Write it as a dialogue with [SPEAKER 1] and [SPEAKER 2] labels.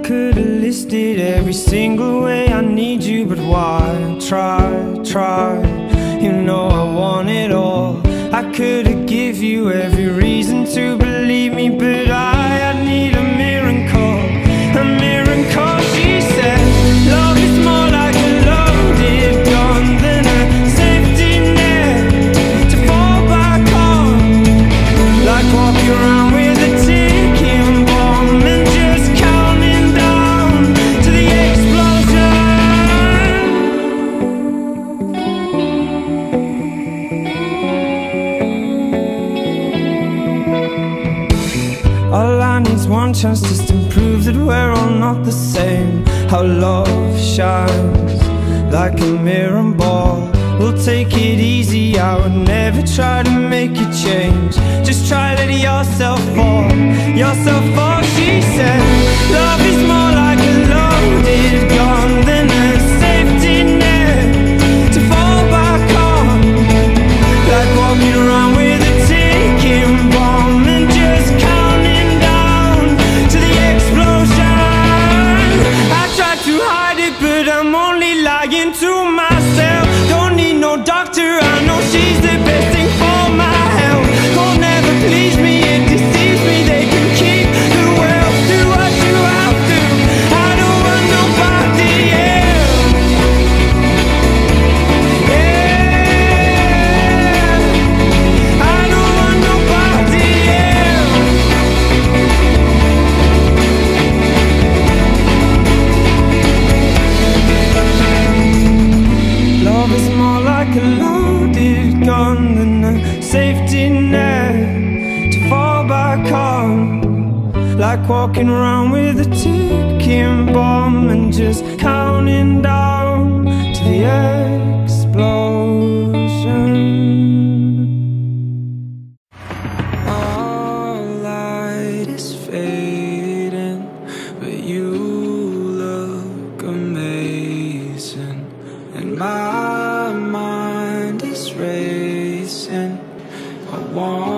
[SPEAKER 1] could've listed every single way I need you, but why try? You know I want it all. I could've give you every reason to believe me, but I need a miracle, a miracle. She said, love is more like a loaded gun than a safety net to fall back on, like walking around with a ticking bomb and just counting down to the explosion. All I need's one chance just to prove that we're all not the same. How love shines like a mirror ball. We'll take it easy, I would never try to make you change. Just try let yourself fall, yourself fall. She said, love is more like a loaded gun than a safety net to fall back on, like walking around with a ticking bomb and just counting down to the explosion. I tried to hide it, but I'm only lying to myself. Don't need no doctor, I know she's the best thing for my health. Won't never please me, it deceives me. They can keep the wealth, do what you have to. I don't want nobody else. Yeah, I don't want nobody else. Love is more like a loaded gun than a safety net to fall back on, like walking around with a ticking bomb and just counting down to the explosion. All light is fading, but you look amazing, and my mind is racing. I want